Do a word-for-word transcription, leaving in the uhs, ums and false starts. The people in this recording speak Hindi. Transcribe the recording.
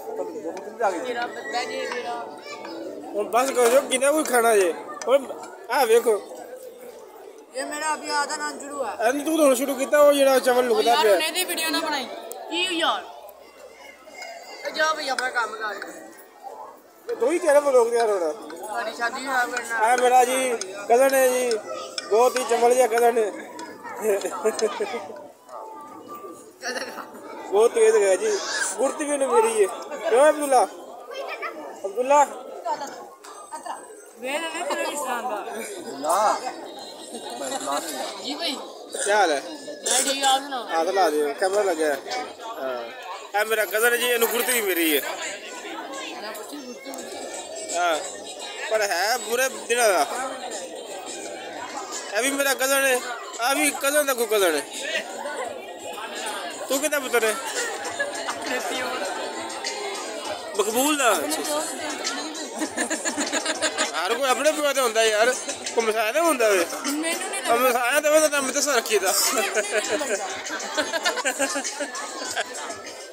बस करो किन्ना कोई खाना जे और आ देखो ये मेरा अभी आधा नान शुरू है अरे तू तो शुरू किया वो जेड़ा चावल लुकदा पे यार ने वीडियो ना बनाई की यार जा भाई अपना काम कर दो ही तेरे लोग यार होना हमारी शादी है करना आ मेरा जी कजन है जी बहुत ही चमड़ जा कजन है बहुत तेज है जी गुर्ती भी नहीं मेरी है क्यों अब्दुल्ला अब्दुल्ला वे ने तेरे निशान दा जी भाई क्या हाल है मैं ठीक आप सुनाओ हाथ ला दियो कैमरा लगा है हां ए मेरा कजन जी इनु गुर्ती भी मेरी है हां पर है बुरे दिन दा ए भी मेरा कजन है आ भी कजन दा को कजन है तू कितना पुत्र है मकबूल ना यार कोई अपने पिता होता है यार को मसाया होता है मसाया तो मैं तो रखी था